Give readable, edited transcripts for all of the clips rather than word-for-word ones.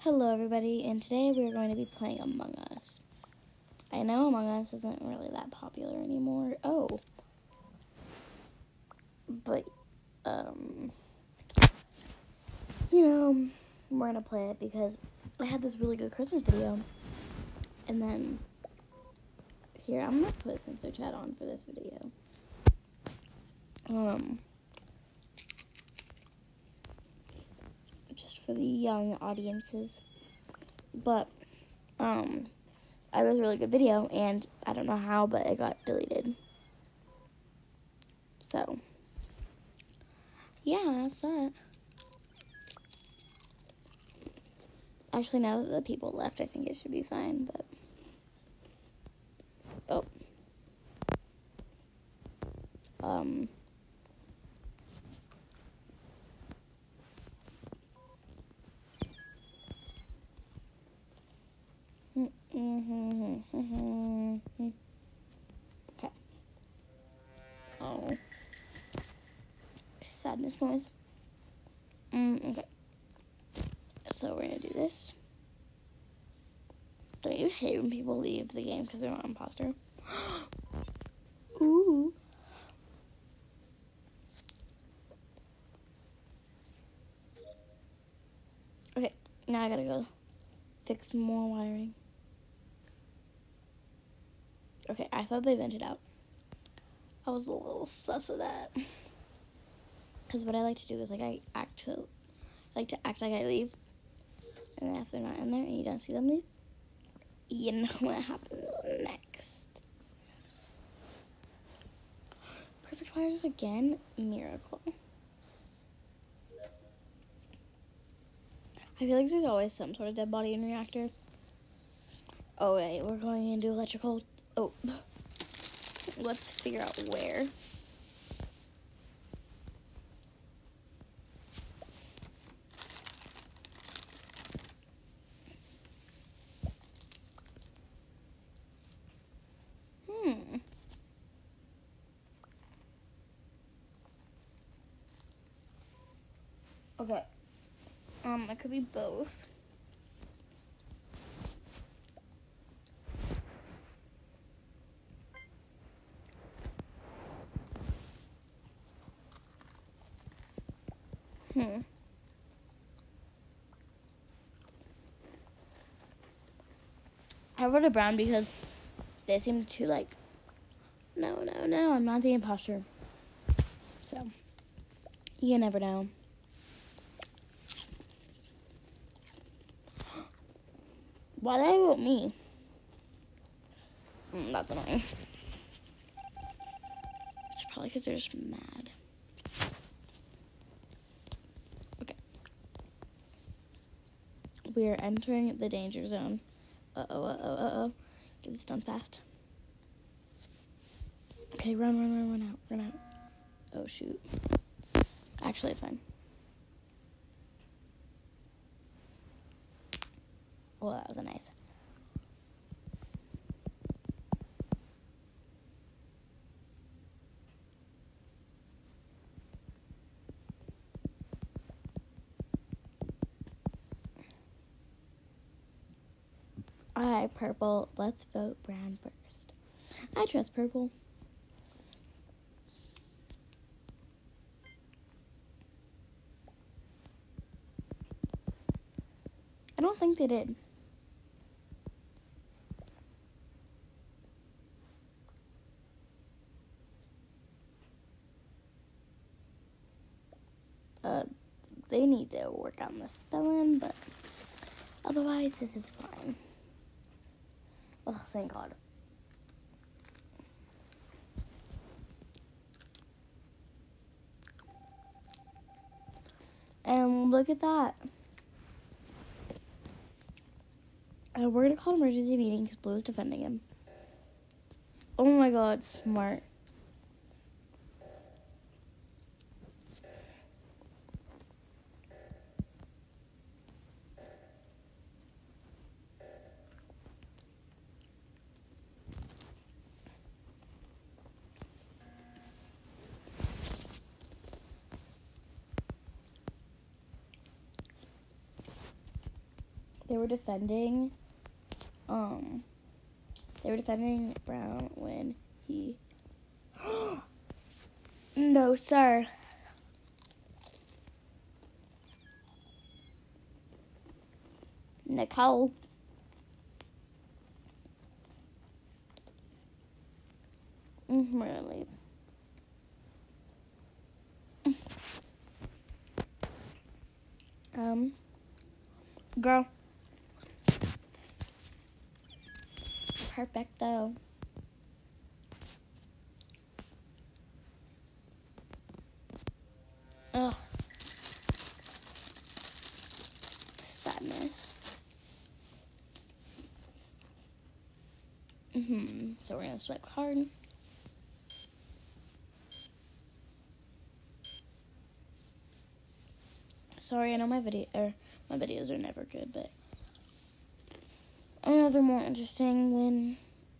Hello everybody, and today we're going to be playing Among Us. I know Among Us isn't really that popular anymore. But, we're going to play it because I had this really good Christmas video. And then, here, I'm going to put Sensor Chat on for this video. Just for the young audiences. But, I had this really good video, and I don't know how, but it got deleted. So, yeah, that's that. Actually, now that the people left, I think it should be fine, but... Oh. Okay. Oh. Sadness noise. Okay. So we're gonna do this. Don't you hate when people leave the game because they're not an imposter? Ooh. Okay, now I gotta go fix more wiring. Okay, I thought they vented out. I was a little sus of that. Because what I like to do is, I like to act like I leave. And then if they're not in there and you don't see them leave, you know what happens next. Perfect wires again? Miracle. I feel like there's always some sort of dead body in reactor. Oh wait, we're going into electrical. Oh. Let's figure out where. Okay. It could be both. I voted brown because they seem to no, I'm not the imposter. So, you never know. Why did I vote me? That's annoying. It's probably because they're just mad. Okay. We are entering the danger zone. Uh-oh. Get this done fast. Okay, run out. Oh, shoot. Actually, it's fine. Well, that was a nice. Alright, purple. Let's vote brown first. I trust purple. I don't think they did. They need to work on the spelling, but otherwise, this is fine. Oh, thank God. And look at that. We're going to call an emergency meeting because Blue is defending him. Oh my God, smart. they were defending Brown when he no sir. Nicole. We're gonna leave. Girl. Perfecto. Ugh. Sadness. So we're gonna swipe card. Sorry, I know my videos are never good, but I know they're more interesting when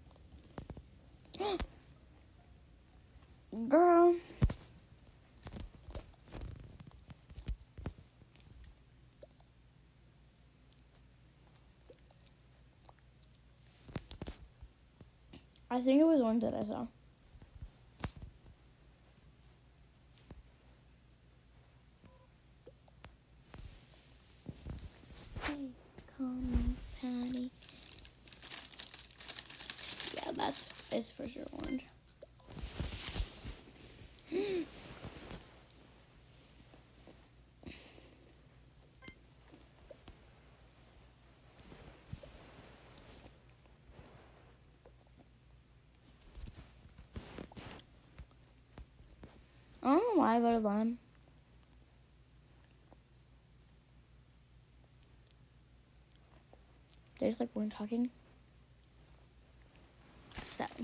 girl. I think it was one that I saw. Hey, call me Patty. Yeah, it's for sure orange. I don't know why I voted lime. They just like weren't talking. 7.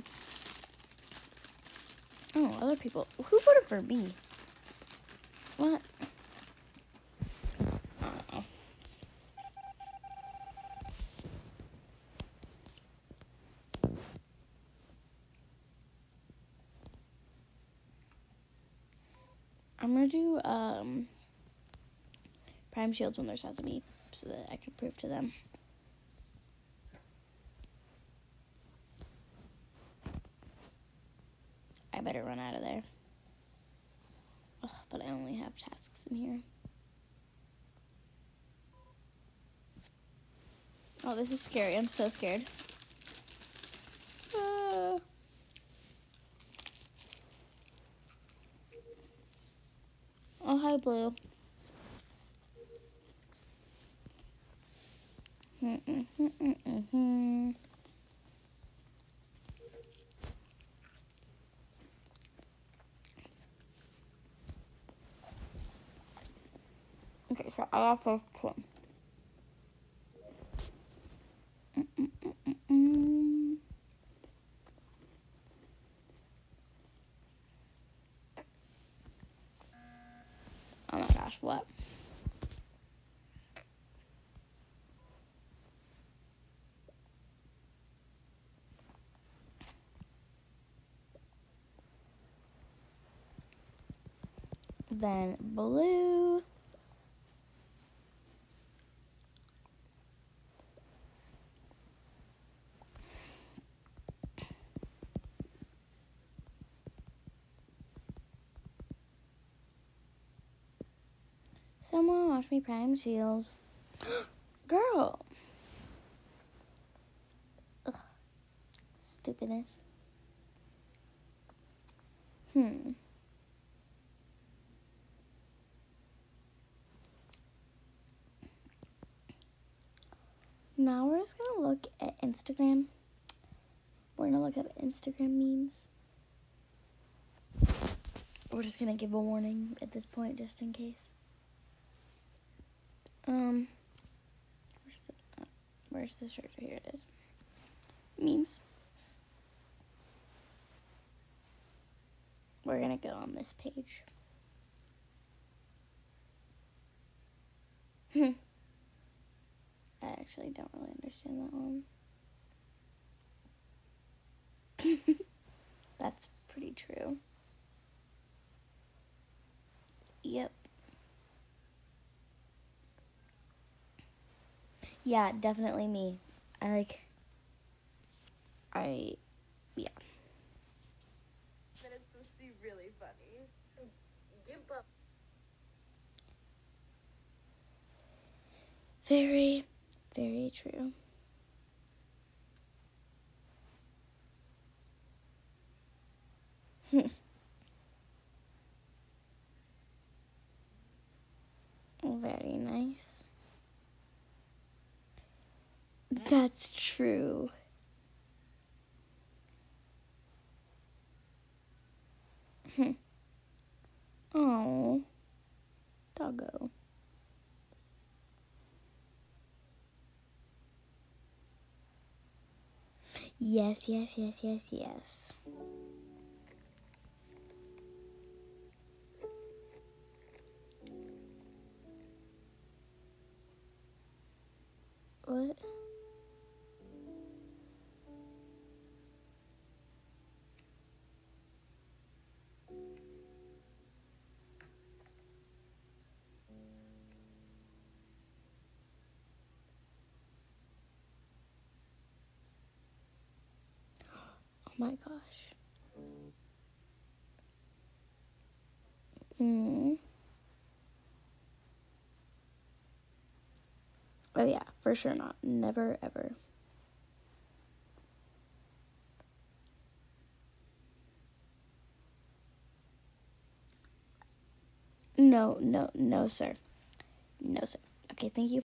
Oh, other people. Who voted for me? What? I don't know. I'm gonna do Prime Shields when they're Sesame so that I can prove to them. I better run out of there. Ugh, but I only have tasks in here. Oh, this is scary. I'm so scared. Oh, hi, Blue. Okay, so I got first one. Oh my gosh, what? Then blue. Someone watch me Prime Shields. Girl. Ugh. Stupidness. Now we're just going to look at Instagram. We're going to look at Instagram memes. We're just going to give a warning at this point just in case. Where's the search? Here it is. Memes. We're going to go on this page. I actually don't really understand that one. That's pretty true. Yep. Yeah, definitely me. Yeah. That it's supposed to be really funny. Give up. Very, very true. Very nice. That's true. Oh, doggo. Yes, yes, yes, yes, yes. What? Oh my gosh. Mm. Oh yeah, for sure not. Never ever. No, no, no, sir. No, sir. Okay, thank you.